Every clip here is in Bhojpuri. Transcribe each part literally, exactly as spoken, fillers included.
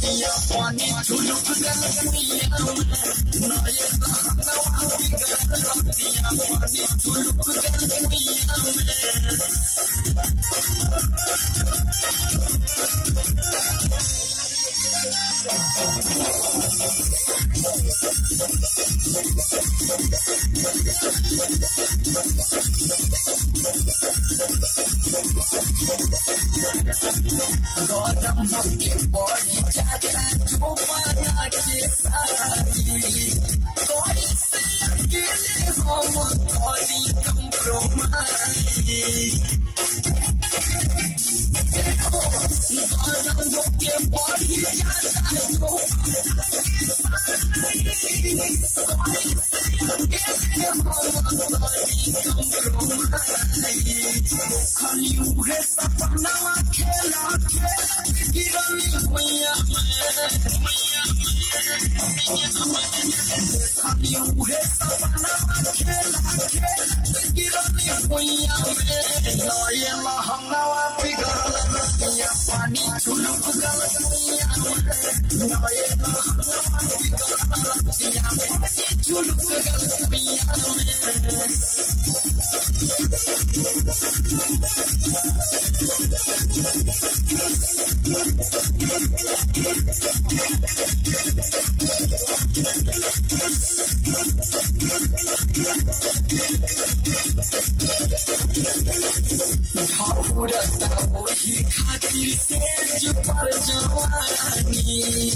रतिया पानी झुलुक गल दुनिया में नए लहंगवा बिगड़ल रतिया पानी झुलुक गल दुनिया में गौरम के बॉडी जाता जो पाना के सारी कोई से अकेले हम कोई कंप्रोमाइज गौरम के बॉडी जाता जो खाली उहे सपना खेला गिरनी भुइया में खाली उहे सपना खेला गिरनी भुइया में नए लहंगवा बिगड़ल रतिया पानी झुलुक गल दुनिया में नए लहंगवा बिगड़ल रतिया पानी झुलुक गल दुनिया में ढाउरता वही खातिर तेज पर जवानी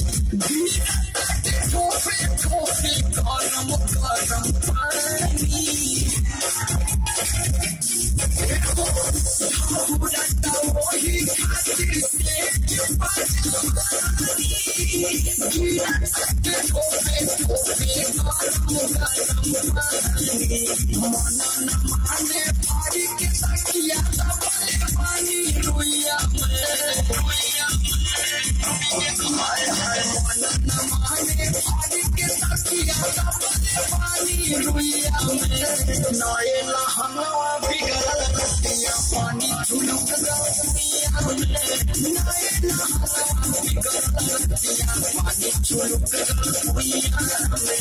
ठोपे ठोपे गरम गरम पानी ढाउरता वही खातिर तेज पर जवानी ठोपे ठोपे गरम गरम पानी मना न माने भारी के तकिया पानी रुइया में रुइया हाय हाय मन न माने भारी के तकिया पानी रुइया में नए लहंगवा बिगड़ल रतिया पानी झुलुक गल दुनिया में नए लहंगवा बिगड़ल रतिया पानी झुलुक गल दुनिया में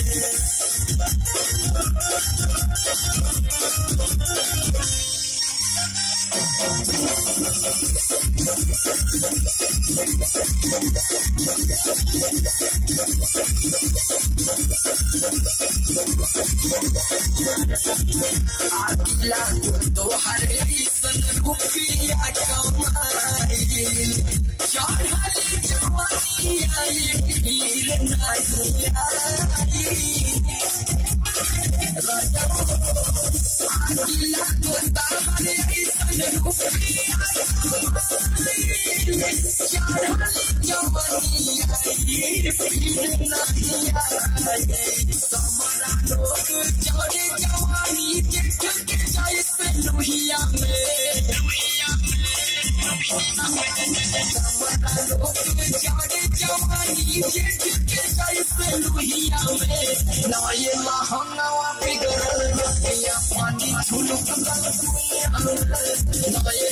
आगिला तो हरे सन रुपया कमाई चढ़ल जवानी आई हीर नहीं आई आगिला तो हरे सन रुपया चढ़ल जवानी आई हीर नहीं आई समारा लोग चढ़े जवानी देख के जाए से लोहिया में लोहिया में समारा लोग चढ़े जवानी देख के जाए से लोहिया में नए लहंगवा बिगड़ल रतिया पानी झुलुक गल दुनिया में नए